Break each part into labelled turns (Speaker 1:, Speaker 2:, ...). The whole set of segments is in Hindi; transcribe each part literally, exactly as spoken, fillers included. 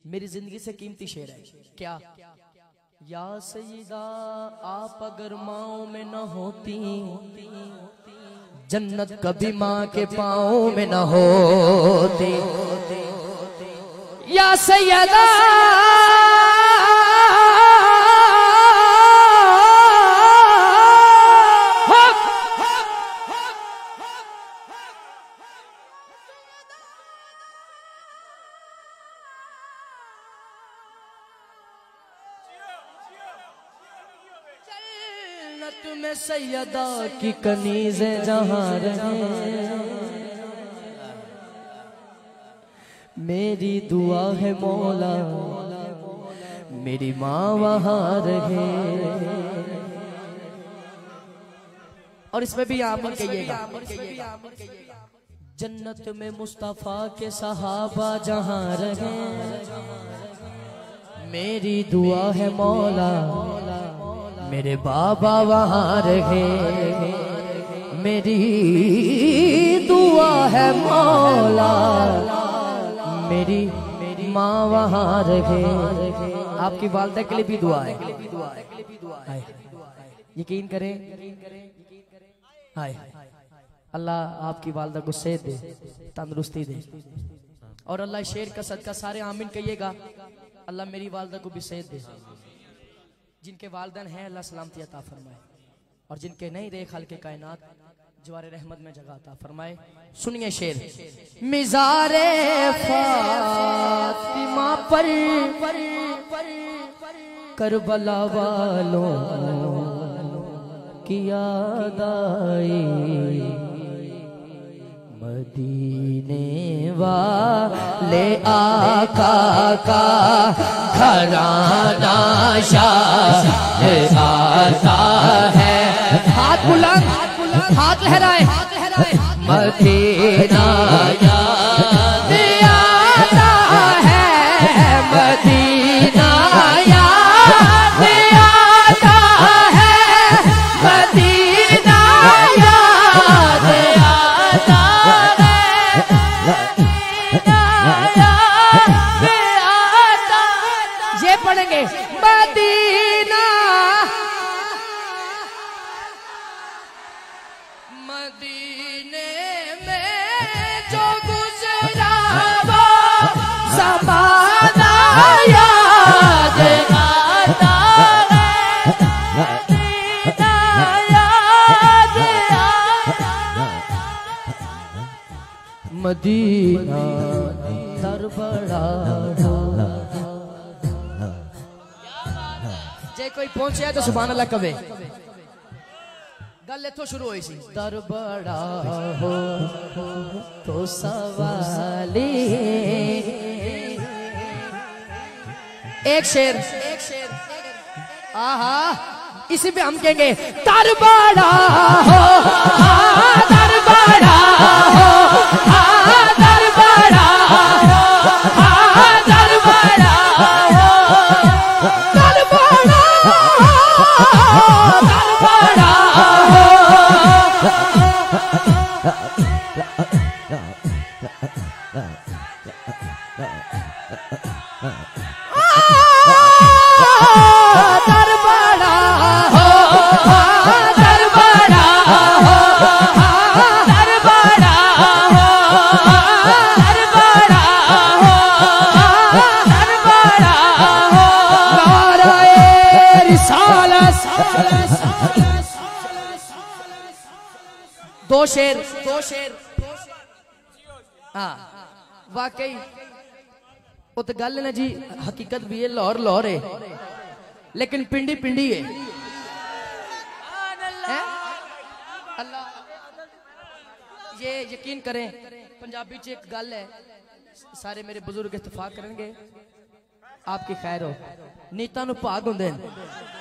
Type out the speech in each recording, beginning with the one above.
Speaker 1: मेरी जिंदगी से कीमती शेर है। क्या? या सईदा आप अगर माओ में न होती, जन्नत कभी माँ के पाँव में न होती। या सैयदा में सैयदा की कनीज़े जहाँ रहे, मेरी दुआ है मौला मेरी माँ वहाँ रहे। और इसमें भी आमीन कहिएगा। जन्नत में मुस्तफा के सहाबा जहाँ रहे, मेरी दुआ है मौला मेरे बाबा वहाँ रहे। मेरी दुआ है मौला मेरी मेरी माँ वहाँ रहे। आपकी वालिदा के लिए भी दुआ है। यकीन करें, हाय अल्लाह आपकी वालिदा को सेहत दे, तंदुरुस्ती दे। और अल्लाह शेर का सदका सारे आमीन कहिएगा। अल्लाह मेरी वालिदा को भी सेहत दे। जिनके वालिदैन हैं अल्लाह सलामती अता फरमाए, और जिनके नहीं रहे खालिक कायनात जवारे रहमत में जगह अता फरमाए। सुनिए शेर। मिज़ारे फातिमा पर करबला वालों की याद आई, मदीने वाले आका का घराना शाह आता है। हाथ बुलंद, हाथ लहराए, मदीना याद आता है, मदीना याद आता है, मदीना याद आता है। ये पढ़ेंगे मदीना मदीने में जो गुजरा वो ज़माना याद आता है, मदीना याद आता है। मदीना दर बड़ा जे कोई पहुंचे तो सुभान अल्लाह कवे। गल इथों शुरू हुई सी। दर बड़ा हो तो सवाली। एक शेर, एक शेर, आहा इसी पे हम कहेंगे दर बड़ा हो, दर बड़ा हो, दर बड़ा हो, दर बड़ा हो, दर बड़ा हो, दर बड़ा हो। दर बड़ा हो, दर बड़ा हो, दर बड़ा हो, दर बड़ा हो, दर बड़ा हो। नारे रिसालत। दो शेर, दो शेर। हाँ वाकई वो तो गल ना जी, हकीकत भी है, लाहौर लाहौर है लेकिन पिंडी पिंडी है, है? अल्लाह ये यकीन करें पंजाबी च एक गल है, सारे मेरे बुजुर्ग इत्तफाक करेंगे, आपकी खैर हो। नीता नु भाग होंदे ने।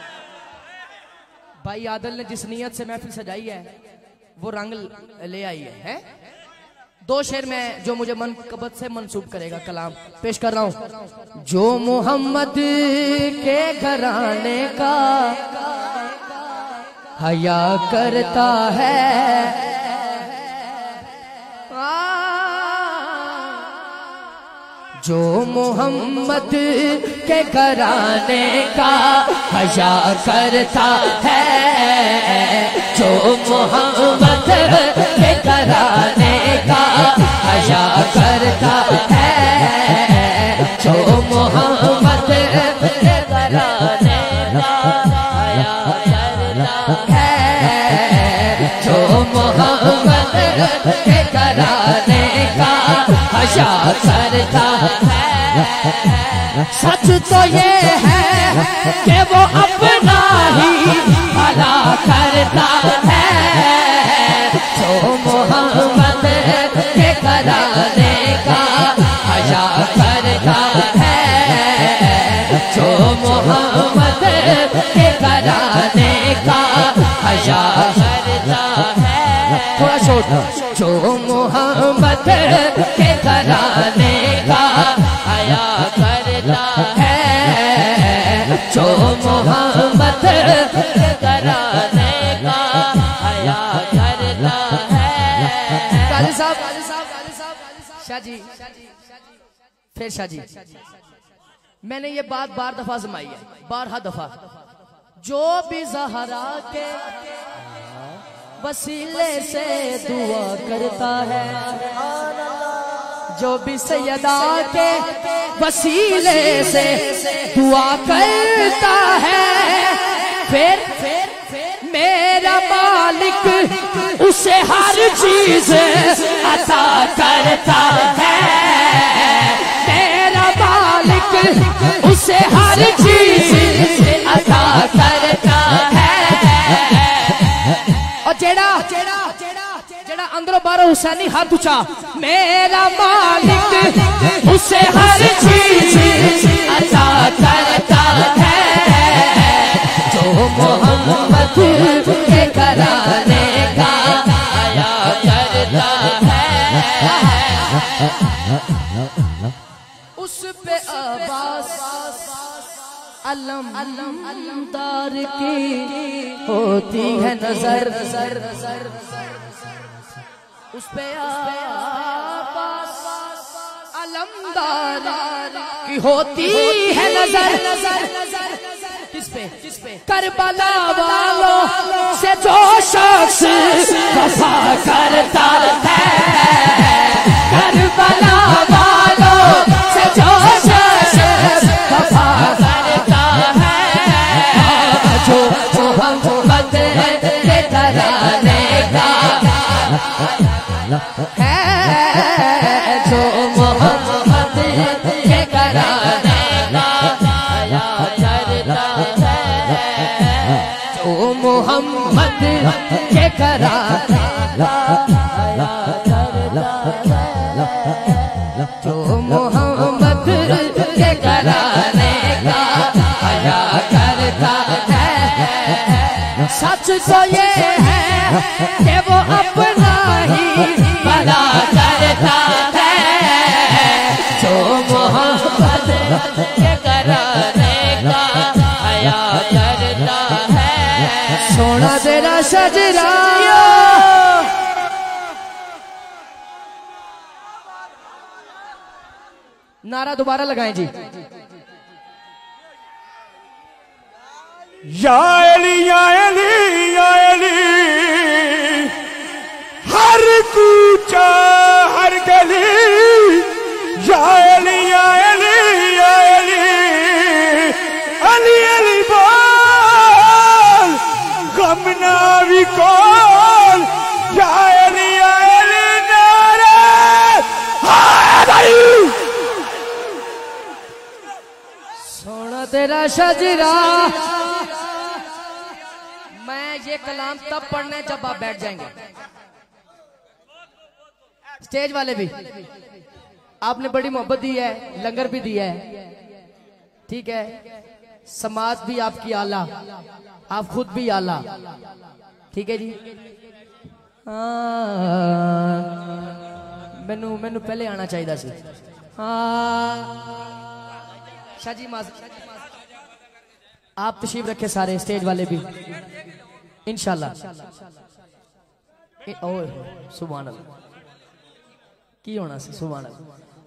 Speaker 1: भाई आदल ने जिस नीयत से महफिल सजाई है वो रंग ले आई है, है? दो शेर में जो मुझे मन कबत से मंसूब करेगा कलाम पेश कर रहा हूं। जो मोहम्मद के घराने का हया करता है, जो मोहम्मद के घराने का हया करता है, जो मोहम्मद के घराने का हया करता है, जो मोहम्मद के घराने का हया करता है, जो मोहम्मद के घराने का हया करता है। सच तो ये है कि वो अपना ही भला करता है, जो मोहम्मद के घराने का हया करता है, जो मोहम्मद के घराने का हया करता है। थोड़ा छोड़। जो मोहम्मद के घराने का हया करता है, जो मोहम्मद के घराने का हया करता है। काजी साहब, शाह जी, फिर शाह जी, मैंने ये बात बार दफा जमाई है, बारह दफा। जो भी ज़हरा के वसीले से दुआ करता है, जो भी सैयदा के वसीले से दुआ करता है, फिर मेरा मालिक उसे हर चीज अता करता है, मेरा मालिक उसे हर चीज अता करता है। और जेड़ा जेड़ा अंदरों बाहरों हुसैनी हाथ उठा, मेरा मालिक उसे हर चीज अता करता है, जो मोहम्मद के घराने का हया करता है। उस पे अब्बास अलमदार की होती है नजर, उस पे अब्बास अलमदार की होती है नजर। किस पे? किस पे? करबला वालों से जो शख्स वफा करता है, करबला वालों से जो शख्स वफा करता है, जो मोहम्मद के घराने का है, जो मोहम्मद के घराने का हया करता है, जो मोहम्मद के घराने का हया करता है, जो मोहम्मद के घराने का हया करता है। सच तो ये है कि वो अपना ही भला करता है, जो मोहम्मद के घराने का हया करता है। सोना तेरा सजरा नारा दोबारा लगाएं जी।
Speaker 2: या अली या अली या अली, हर कूचा हर गली, या अली या अली या अली, अली अली बोल गम ना भी कौन, या अली या अली नारे हैदरी।
Speaker 1: सोना तेरा सजरा, मैं ये कलाम तब पढ़ने जब आप बैठ जाएंगे। स्टेज वाले भी, आपने बड़ी मोहब्बत दी है, लंगर भी दिया है, ठीक है, समाज भी आपकी आला, आप खुद भी आला, ठीक है जी। मैनू मैनू पहले आना चाहिए सी। शाजी माज, आप तशरीफ रखे सारे, स्टेज वाले भी इंशाल्लाह। सुभान अल्लाह की होना सी, सुभान अल्लाह।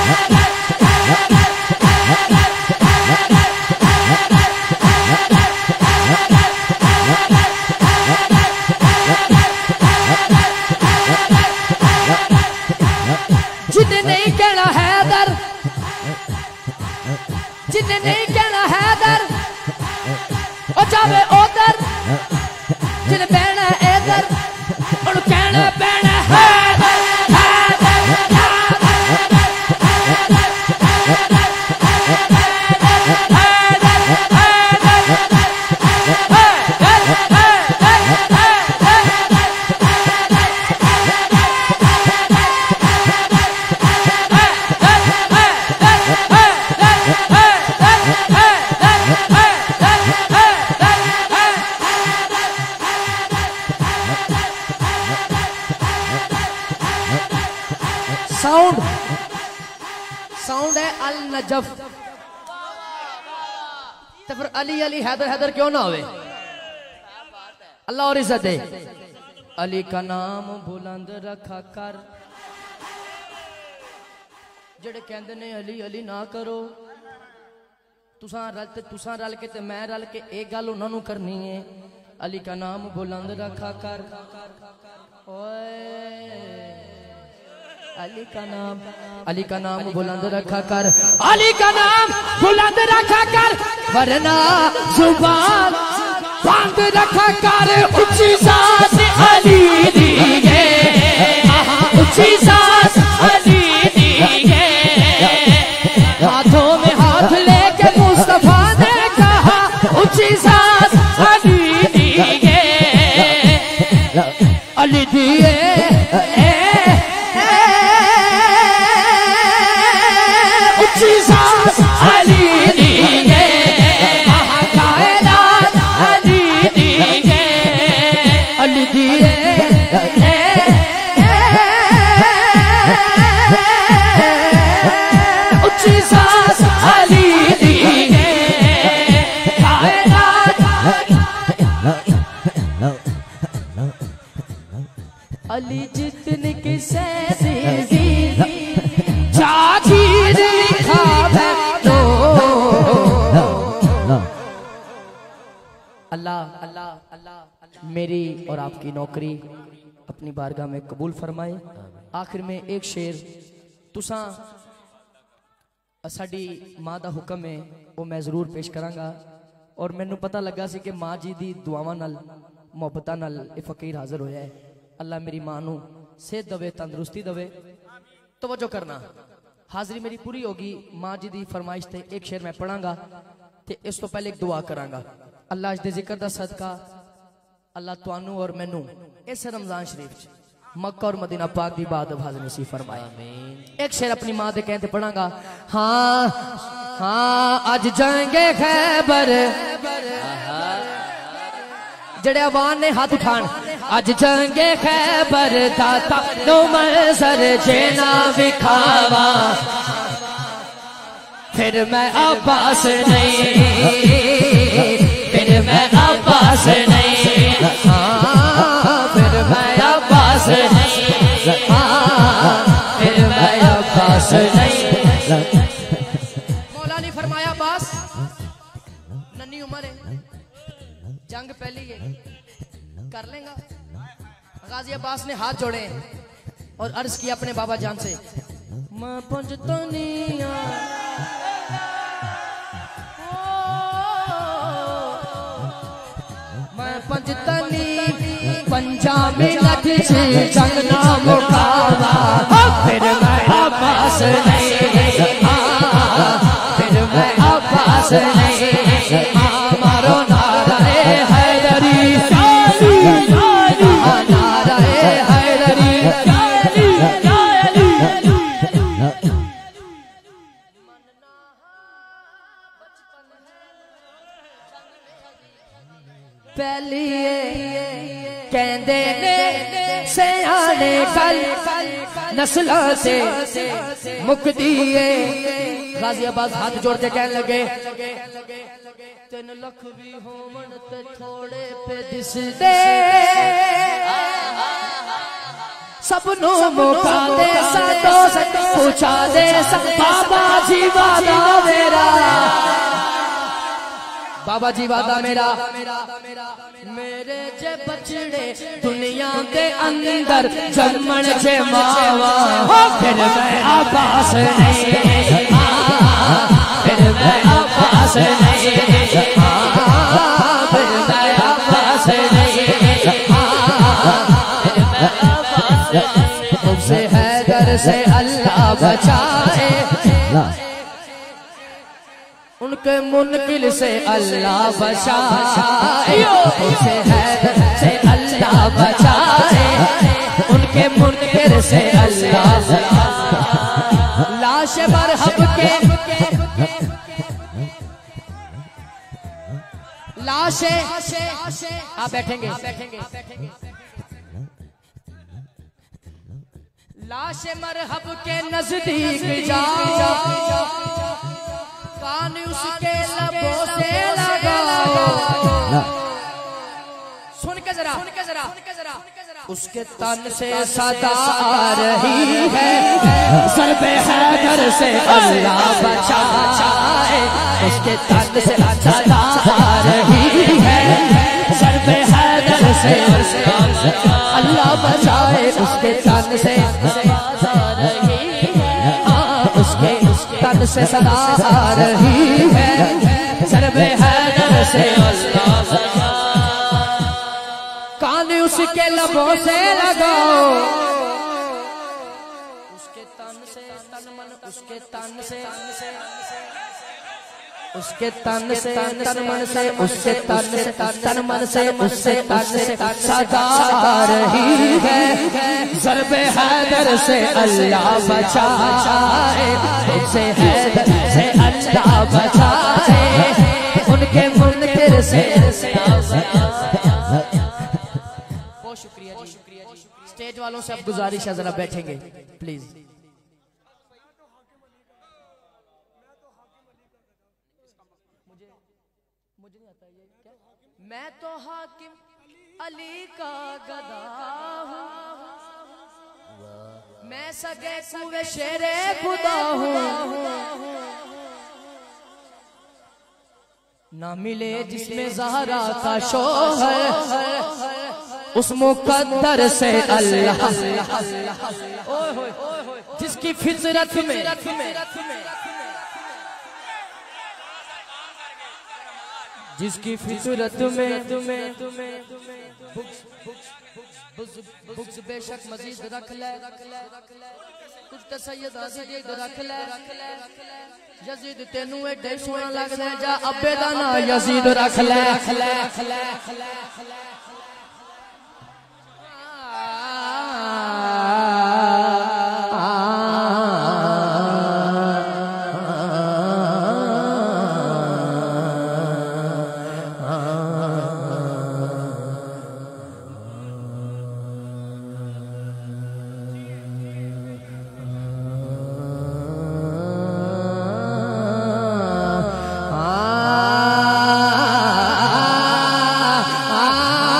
Speaker 1: जिन्हें नहीं कहना हैदर, जिन्हें नहीं कहना हैदर ओ जावे उधर, जिन्हें बहना इधर और कहना बहना हैदर हैदर साउंड साउंड है अल नजफ। तो फिर अली अली हैदर हैदर क्यों ना होवे? अल्लाह और इज्जत दे। अली का नाम बुलंद रखा कर। जेड़े कहंदे ने अली अली ना करो, तुसां रल ते तुसां रल के ते मैं रल के एक गल उन्हां नूं करनी है। अली का नाम बुलंद रखा कर। ओए अली का नाम, अली का नाम बुलंद रखा कर, अली का नाम बुलंद रखा कर, वरना जुबान बंद रखा कर। ऊंची सांस अली दी है, ऊंची सांस अली दी है। हाथों में हाथ लेके मुस्तफा ने कहा ऊंची सांस अली दी है, अली दी है। अली दीगे कायनात अली दीगे अली दिए उच्ची सांस अली दीगे कायनात अली जितनी किसे दी जागीर लिखा अल्लाह अल्लाह अल्लाह मेरी और आपकी नौकरी अपनी बारगाह में कबूल फरमाए। आखिर में एक शेर तुसा साडी माँ का हुक्म है वो मैं जरूर पेश करांगा। और मैनू पता लगा सी कि माँ जी दी दुआवां नाल मुहब्बतां नाल ये फकीर हाजिर होया है। अल्लाह मेरी माँ नू सेहत दवे, तंदुरुस्ती दवे। तवज्जो करना, हाजिरी मेरी पूरी होगी। माँ जी दी फरमाइश ते एक शेर मैं पढ़ांगा ते इस तो पहले एक दुआ करांगा। अल्लाह दे जिक्र दा सदका अल्लाह तुहानू और मैनू इस रमजान शरीफ च मक्का और मदीना पाक दी बात हाजिर नसीब फरमाए। एक शेर अपनी माँ दे कहते पढ़ांगा। हाँ हाँ अज जाएंगे खैबर, जड़े अवान ने हाथ उठान। अज जाएंगे खैबर दाता नो मंजर जेना विखावा, फिर मैं अब्बास नहीं, फिर मैं अब्बास नहीं, हाँ फिर मैं अब्बास नहीं, हाँ फिर मैं अब्बास नहीं। मौला ने फरमाया अब्बास नन्ही उम्र है, जंग पहली है, कर लेगा। गाजी अब्बास ने हाथ जोड़े और अर्ज किया अपने बाबा जान से, मैं पंजतनिया मैं पंजतनी पंजा मिनट से जंग ना मुकावा, फिर मैं अब्बास नहीं, फिर मैं अब्बास नहीं, मारो नारा हैदरी नारा हैदरी। पहली कहंदे ने सियाने कल नस्लों से मुक्ति है। गाजी अब्बास हाथ जोड़ते कहने लगे तीन लख भी होवन ते थोड़े पे दिसदे, सबनों मुका दे सातो पूछा दे सब बाबा जी वादा मेरा, बाबा जी वादा मेरा, मेरे जे बचड़े दुनिया के अंदर जन्मन जे मावा, फिर मैं आबास नहीं, फिर मैं आबास नहीं, फिर मैं आबास नहीं, मुझसे हैदर से अल्लाह बचाए, उनके मुनकिल से अल्लाह बचाए, मुझसे हैदर से अल्लाह बचाए, उनके मुनकिल से अल्लाह बचाए। लाश मरहब के लाशे आप बैठेंगे, लाश मरहब के नजदीक जाओ, कान उसके लबों से लगाओ, सुन के जरा, सुन के जरा, उसके तन से सदा आ रही है, ज़र्बे हैदर से अल्लाह बचाए, उसके तन से सदा आ रही है, ज़र्बे हैदर से अल्लाह बचाए, उसके तन से उसके तन से सदा आ रही है, ज़र्बे हैदर से अल्लाह कान उसके लबों से लगाओ, उसके तन से तन मन, उसके तन से उसके तन से तन मन से, उसके तन से तन मन से, उससे तन से सदा आ रही है, ज़र्बे हैदर से अल्लाह बचाए, उससे हैदर से अल्लाह बचाए, उनके मुनकिर से। बहुत शुक्रिया जी, स्टेज वालों से अब गुजारिश है जरा बैठेंगे प्लीज। मैं तो हाकिम अली का गदा हूँ, मैं सगे कुए शेरे खुदा हूँ, ना मिले जिसमें ज़हरा का शोहर, उस मुकद्दर से अल्लाह, जिसकी फितरत में जिसकी फितरत में तुम्हें बुक्स बेशक मजीद रख ले, कुछ तो सैयद आज़ीद रख ले, यजीद तेनू एडे सोना लगदा जा अब्बे दा ना यजीद रख ले, आ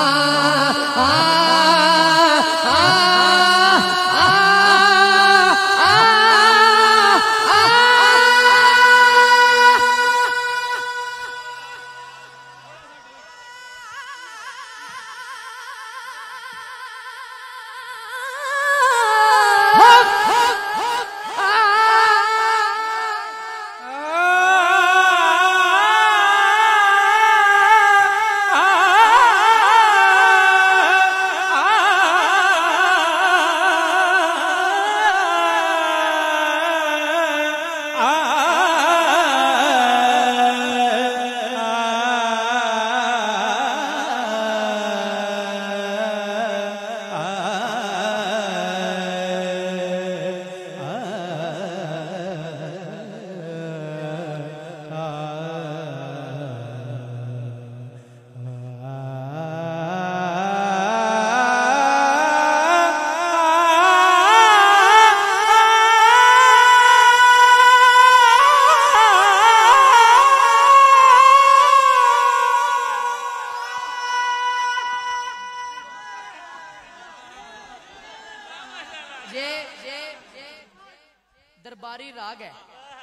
Speaker 1: भाग है।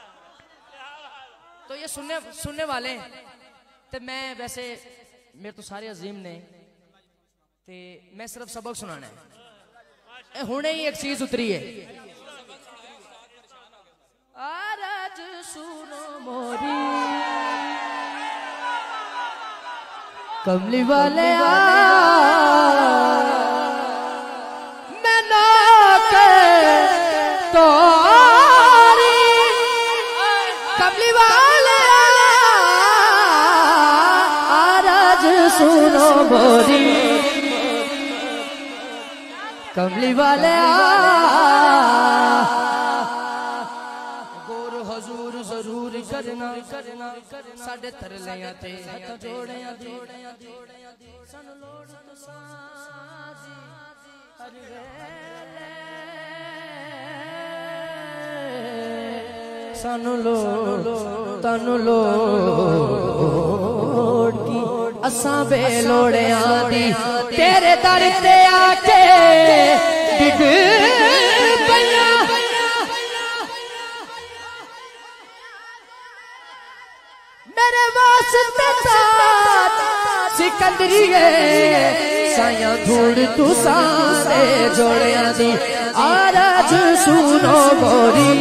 Speaker 1: तो ये सुनने सुनने वाले तो मैं वैसे मेरे तो सारे अजीम ने ते मैं सिर्फ सबक सुनाना है। हुणे ही एक चीज उतरी है। आरज सुनो मोरी कमली वाले आ मैं ना के तोरी कमली वाले आरज सुनो मोरी कमली वाले गोर हजूर जरूर करना करना साडे तरलियां ते हथ जोड़ियां जोड़ियां सानू लोड़ तो साजी हर वेले सानू लोड़ तानू लोड़ की असां बेलोड़ियां दी तेरे दर ते आके डिग पईया मेरे वास्ते सिकंदरीए साया धूड़ तू सारे जोड़ियां दी आरज सुनो मोरी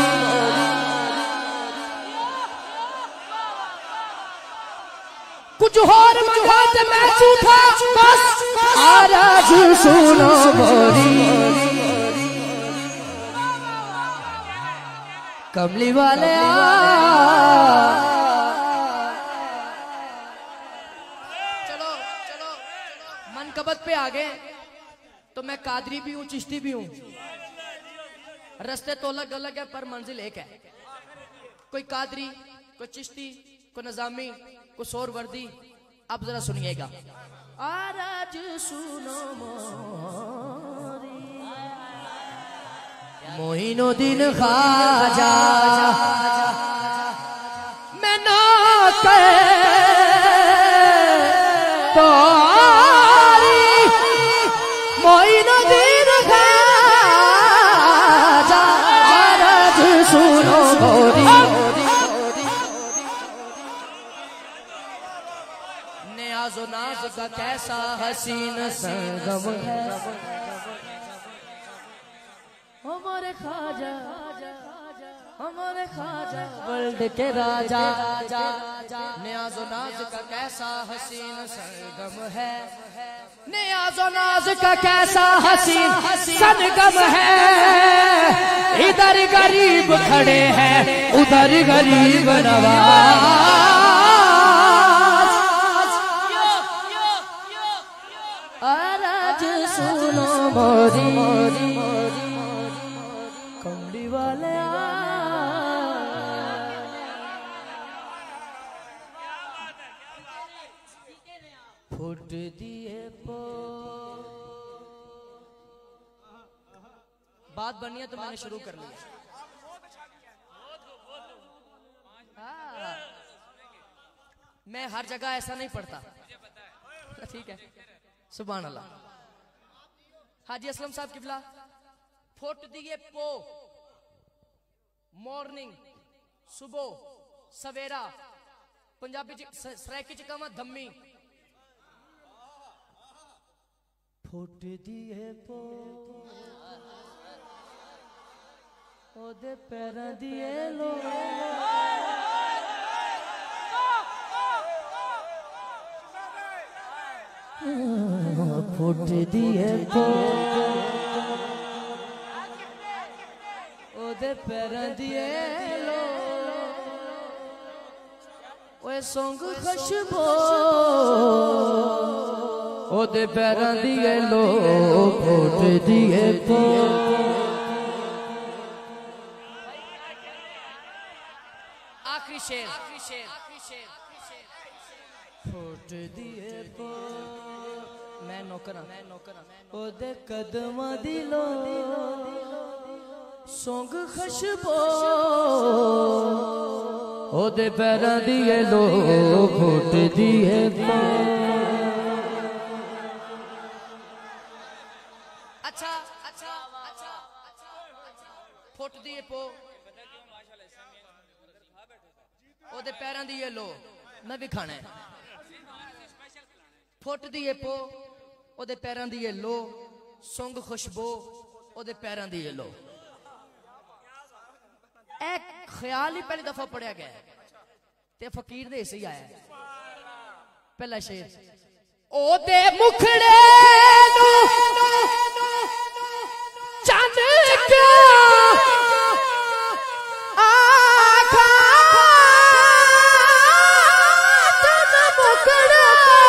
Speaker 1: कुछ और मंगा ते मैं झूठा बस आरज सुनो मोरी कमली वाले आ चलो चलो मनकबत पे आ गए तो मैं कादरी भी हूं चिश्ती भी हूं। रास्ते तो अलग अलग है पर मंजिल एक है। कोई कादरी कोई चिश्ती कोई नजामी को सोर वर्दी। अब जरा सुनिएगा। आरज सुनो मोरी मोइनुद्दीन ख्वाजा मैं ना के तोरी मोइनुद्दीन ख्वाजा आरज सुनो मोरी नाज़ो नाज का कैसा हसीन संगम है हमारे ख्वाजा हमारे ख्वाजा वर्ल्ड के राजा नाज़ो नाज का कैसा हसीन संगम है नाज़ो नाज का कैसा हसीन संगम है। इधर गरीब खड़े हैं उधर गरीब नवाज आरज सुनो मोरी कमली वाले फुट दिए पो बात बनी है तो मैंने शुरू कर लिया। मैं हर जगह ऐसा नहीं पढ़ता। ठीक है सुभान अल्लाह। हाजी असलम साहब किबला फुट दिए पो मॉर्निंग सुबह सवेरा पंजाबी सराइकी च कहां धम्मी फुट दिए पो ओदे पैरां दिए लो फुट दिए पो ओदे पैरां दिए लो ओए सोंग खुशबू ओदे पैरां दिए लो फुट दिए पो आखिरी शेर फुट दिए पो मैं नौकरा मैं नौकरा ओदे कदमां दी लो सोंग खुशबू ओदे पैरां दिए लो फुट दिए पो। अच्छा अच्छा अच्छा फुट दिए पो ओदे पैरां दी ये लो मैं भी खाना है फुट दी ये पो ओदे पैरां दी ये लो सुंग खुशबू ओदे पैरां दी ये लो एक ख्याल ही पहली दफा पढ़िया गया ते फकीर दे से ही आया पहला शेर ओदे मुखड़े नु चंद क्या आखा चंद मुखड़े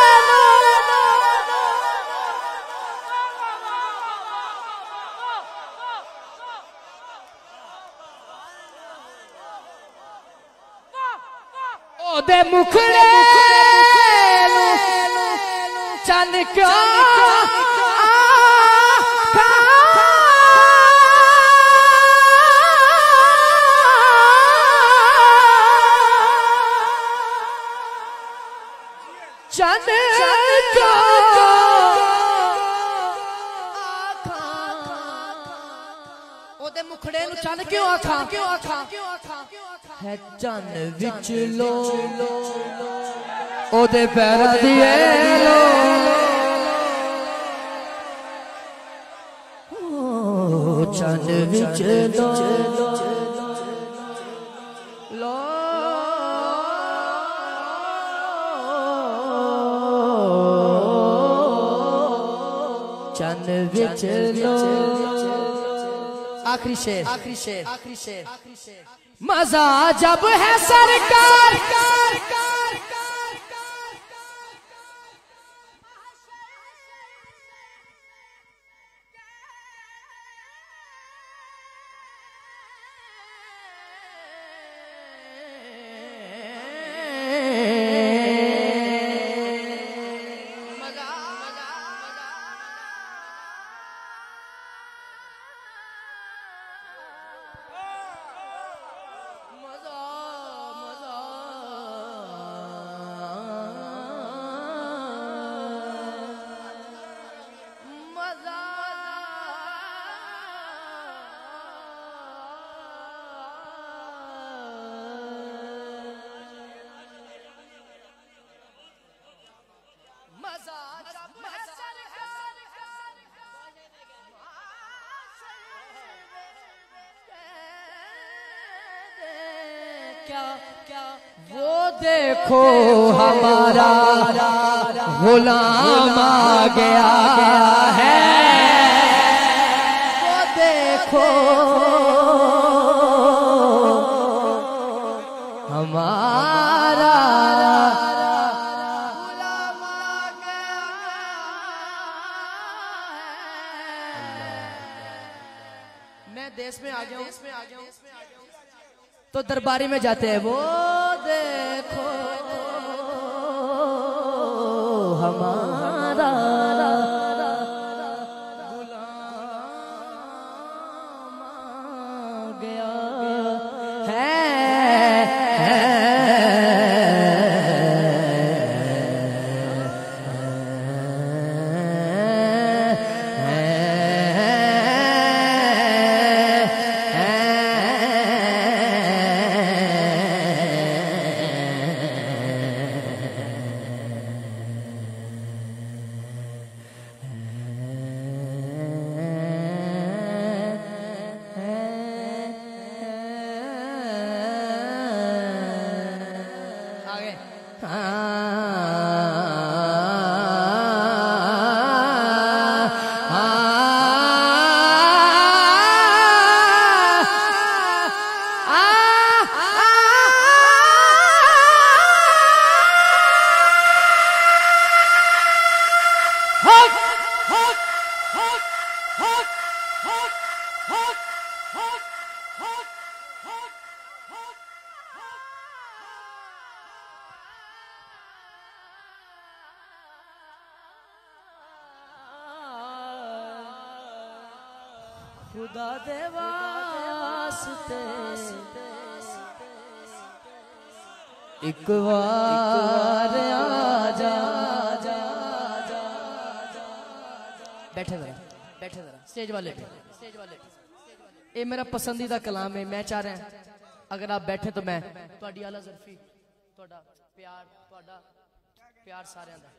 Speaker 1: ओदे मुखड़े चंद क्यों चंद ओदे मुखड़े नु चंद क्यों आखा क्यों आखा है चंद विच लो ओदे पैरां दी लो चंद विच लो लो चंद विच लो आखिरी शेर आखिरी शेर आखिरी शेर मजा जब है सरकार क्या क्या वो देखो हमारा गुलाम आ गया है वो देखो हमारा गुलाम आ गया मैं देश में आ गया हूँ देश में आ गया हूँ तो दरबारी में जाते हैं वो देखो हमारा गुलाम आ गया है, है, खुदा दे वास्ते एक बार आ जा बैठे जरा बैठे जरा स्टेज वाले पे स्टेज वाले पे ये मेरा पसंदीदा कलाम है। मैं चाह रहा हूं अगर आप बैठे तो मैं थोड़ी आला ज़रफ़ी ਤੁਹਾਡਾ ਪਿਆਰ ਤੁਹਾਡਾ ਪਿਆਰ ਸਾਰਿਆਂ ਦਾ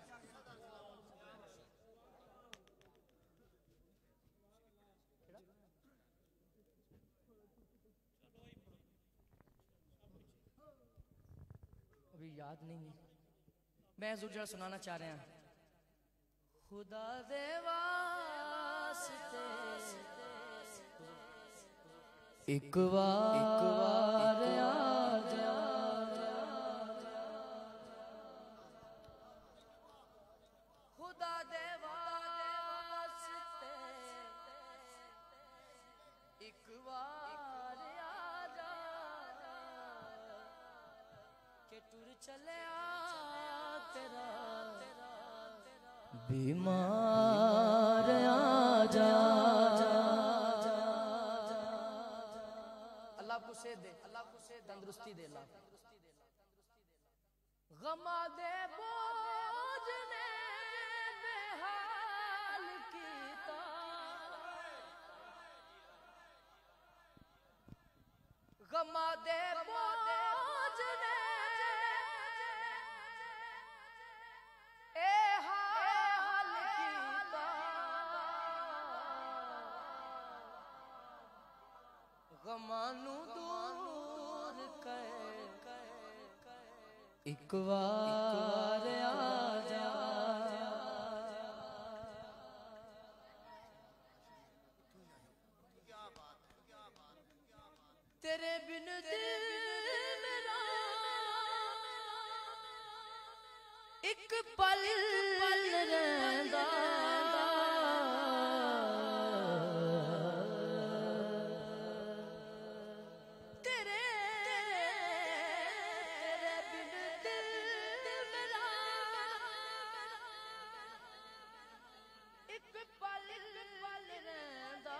Speaker 1: अभी याद नहीं है मैं हजूर जरा सुनाना चाह रहा हूं खुदा दे वास्ते एक बार एक बार आ जा खुदा दे वास्ते एक बार आ जा के टूर चले आ तेरा बीमार आ जा अल्लाह को से दे अल्लाह को से तंदुरुस्ती दे अल्लाह गमा दे बोझ ने बेहाल कीता गमा दे बोझ ने ए हाल कीता गमानू दूर कर एक बार आ जा तेरे बिन दिल मेरा एक पल पल रहंदा तेरे तेरे बिन दिल मेरा एक पल पल रहंदा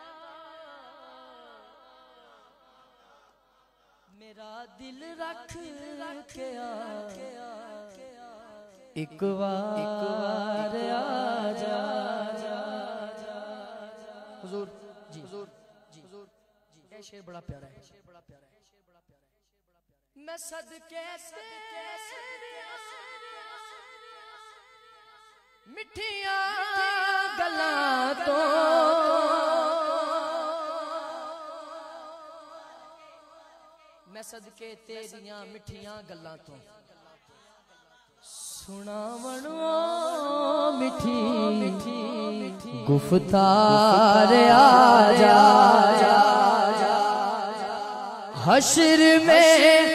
Speaker 1: मेरा दिल रख के आ एक बार आ जा हुजूर जी हुजूर जी हुजूर जी ये शेर बड़ा प्यारा है शेर बड़ा प्यारा है शेर बड़ा प्यारा है मैं सदके मिठियां गल्लां तो मैं सदके तेरियां मिठियां गल्लां तो सुनावणो मिठी मिठी गुफ्तार आ जा हश्र में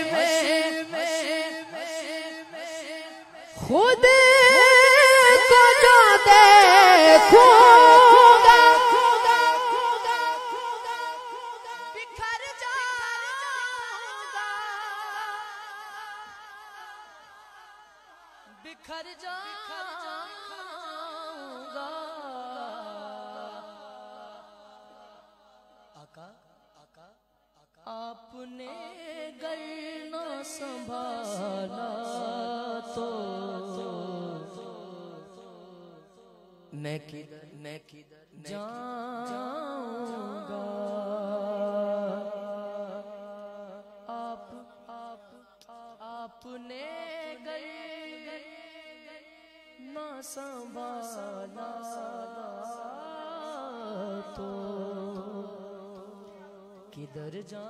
Speaker 1: खुद को जो देखूंगा बिखर जाऊंगा बिखर जाऊंगा आका आका आपने घर न संभाला तो मैं किधर मैं किधर जाऊंगा आप आप आपने घर न संभाला तो किधर जा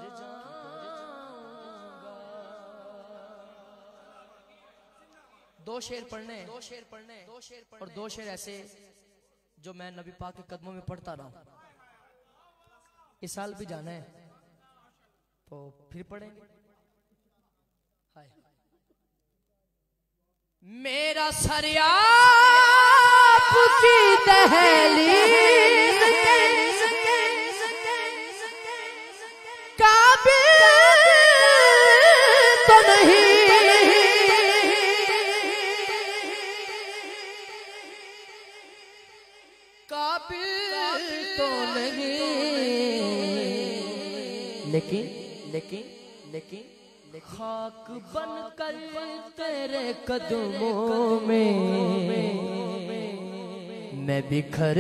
Speaker 1: दो शेर पढ़ने दो शेर पढ़ने दो शेर पढ़ने और दो शेर ऐसे जो मैं नबी पाक के कदमों में पढ़ता रहा हूं इस साल भी जाना है तो फिर पढ़ेंगे हाय मेरा सरियाप की दहलीज काबिल तो नहीं काबिल तो नहीं लेकिन लेकिन लेकिन खाक बन कर तेरे कदमों में मैं बिखर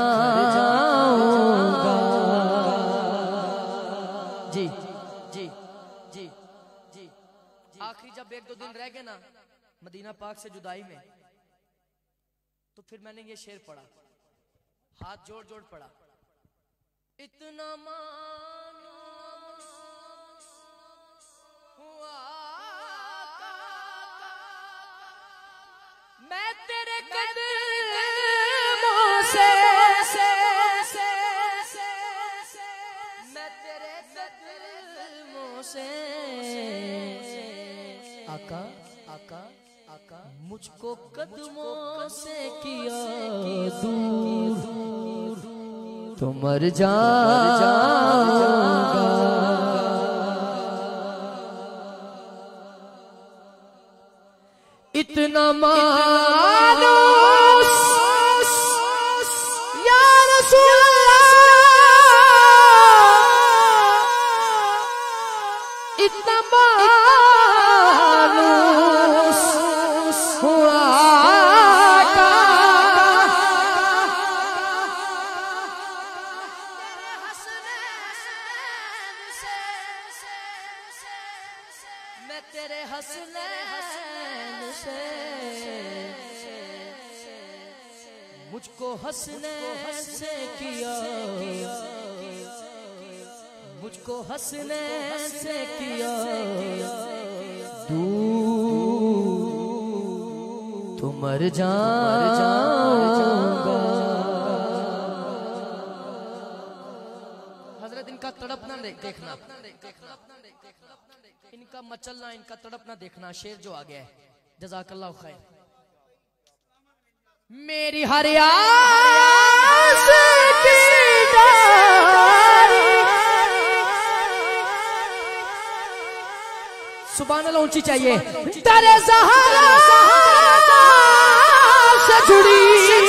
Speaker 1: जाऊंगा जी जी जी जी जी आखिरी जब एक दो दिन रह गए ना मदीना पाक से जुदाई में, तो फिर मैंने ये शेर पढ़ा, हाथ जोड़ जोड़ पढ़ा। इतना मानो हुआ मैं तेरे कदमों से, मैं तेरे कदमों से आका आका आका मुझको कदमों से किया दूर, तो मर जाऊंगा। इतना मानो या रसूल अल्लाह, इतना मानो हुआ मैं तेरे हसनैन से, मुझको हसनैन से किया, मुझको हसनैन से किया दूर, तो मर जाऊंगा। हजरत इनका तड़पना देखना, इनका मचलना, इनका तड़पना देखना। शेर जो आ गया है, जज़ाकल्लाह खैर। मेरी हर आस की डारी, सुभान अल्लाह ऊंची चाहिए, तेरे ज़हरा से जुड़ी,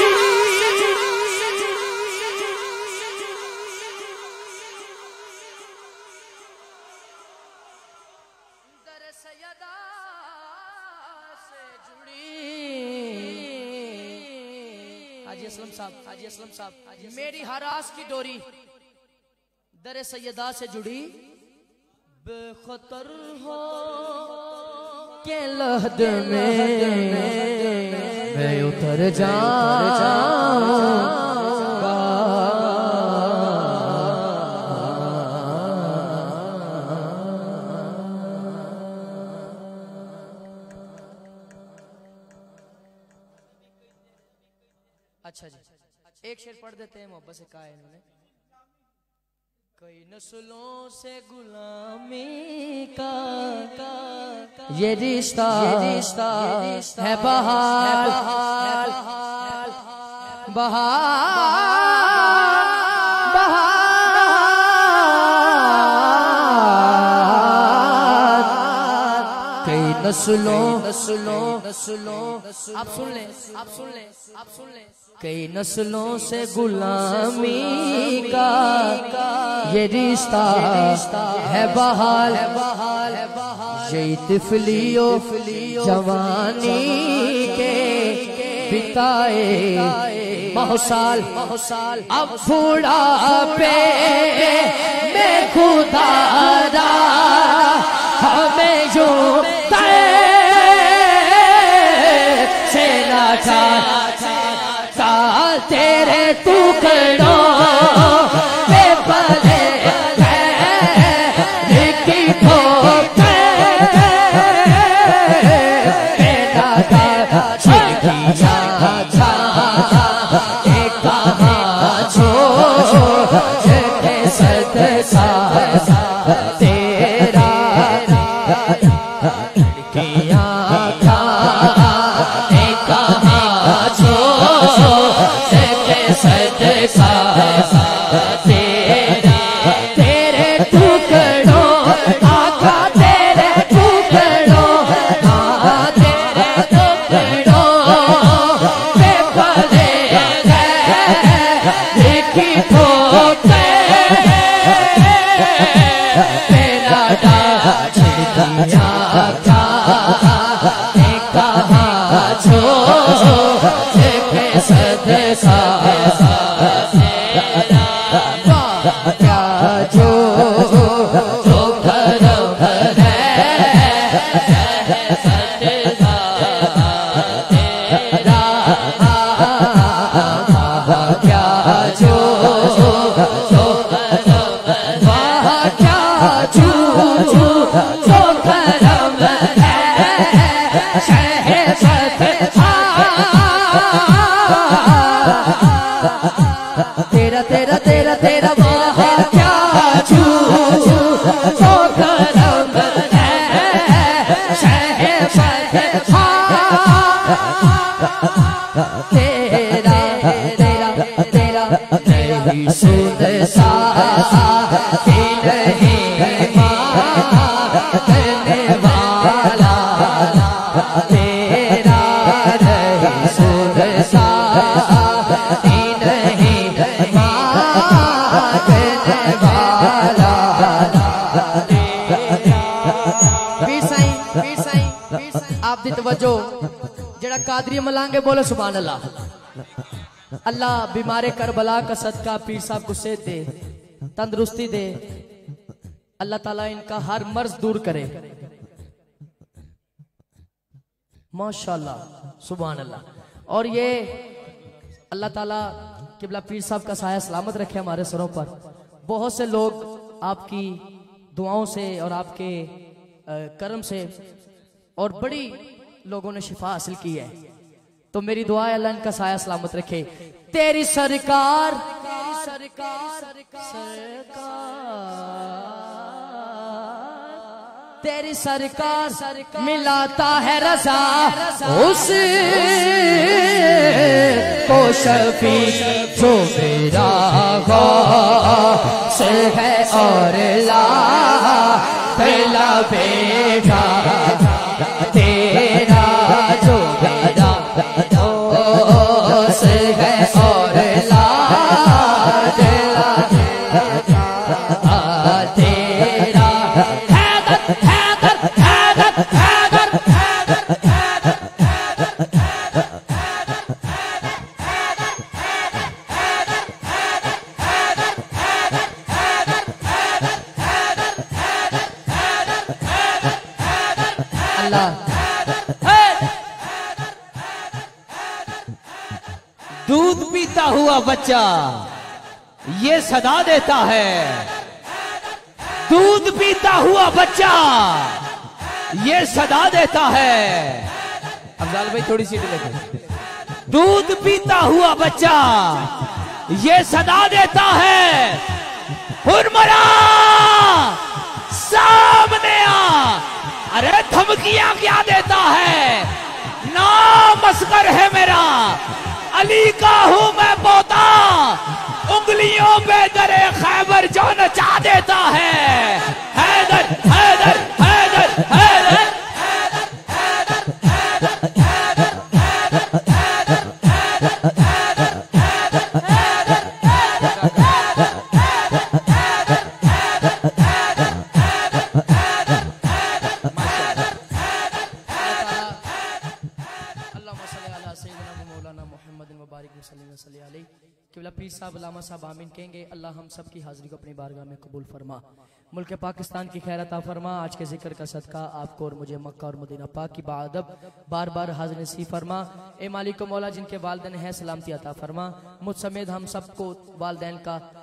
Speaker 1: सैयदा से जुड़ी। हाजी असलम साहब, हाजी असलम साहब, मेरी हर आस की डोरी दर सैयदा से जुड़ी, बेखतर हो के लहद में मैं उतर जाऊंगा। अच्छा जी, एक शेर पढ़ देते हैं, मोहब्बत से कहा है इन्होंने। कई नस्लों से गुलामी का ये रिश्ता है बहार, बहार बहार। कई नस्लों नस्लों नस्लों आप सुन लें, आप सुन लें, आप सुन लें। कई नस्लों से गुलामी का ये रिश्ता है बहाल, ये तिफलियो जवानी के बिताए मौसाल, अब बुढ़ापे में खुदारा हमें यूं से लाचा तेरे टुकड़ों पे पले लिखी ठोके बेटा का छिड़किया था एक कहाँ छोड़ के सदका तेरा किया था एक कहाँ छोड़ सदका तेरा, तेरे टुकड़ों आका तेरे टुकड़ों, हाँ तेरे टुकड़ों पे पले लिखी ठोके तेरा डाल छिड़किया था एक कहाँ छोड़ के सदका क्या जो जो धर्म है आप दी तवज्जो जड़ा कादरी मलांगे बोले सुभान अल्लाह। अल्लाह बीमारे करबला का सदका पीर साहब को सेहत दे, तंदुरुस्ती दे। अल्लाह ताला इनका हर मर्ज दूर करे। माशाल्लाह सुभान अल्लाह। और ये अल्लाह ताला किबला पीर साहब का साया सलामत रखे हमारे सरों पर। बहुत से लोग आपकी दुआओं से और आपके करम से और बड़ी लोगों ने शिफा हासिल की है। तो मेरी दुआ है अल्लाह इनका साया सलामत रखे। तेरी सरकार सरकार सरकार तेरी सरकार मिलाता है रजा उस को शफी जो मेरा गौस है और ला पहला बेटा तेरा जो मेरा गौस है और ला तेरा तेरा हैदर हैदर हैदर हैदर
Speaker 3: दूध पीता हुआ बच्चा ये सदा देता है। दूध पीता हुआ बच्चा ये सदा देता है। अफजाल भाई थोड़ी सी लेते। दूध पीता हुआ बच्चा ये सदा देता है। हुरमरा सामने आ, अरे धमकियां क्या देता है। नाम असगर है मेरा, अली का हूं मैं पोता, उंगलियों पे दरे खैबर जो नचा देता है। हैदर हैदर हैदर हैदर
Speaker 1: पीर साहब अल्लामा साहब आमीन कहेंगे। अल्लाह हम सब की हाजिरी को अपनी बारगाह में कबूल फरमा। मुल्क पाकिस्तान की खैर अता फरमा। आज के जिक्र का सदका आपको और मुझे मक्का और मदीना पाक की बाअदब बार बार हाजिर नसीब फरमा। ए मालिक मौला जिनके वालिदैन है सलामती अता फरमा। मुझ समेत हम सबको वालिदैन का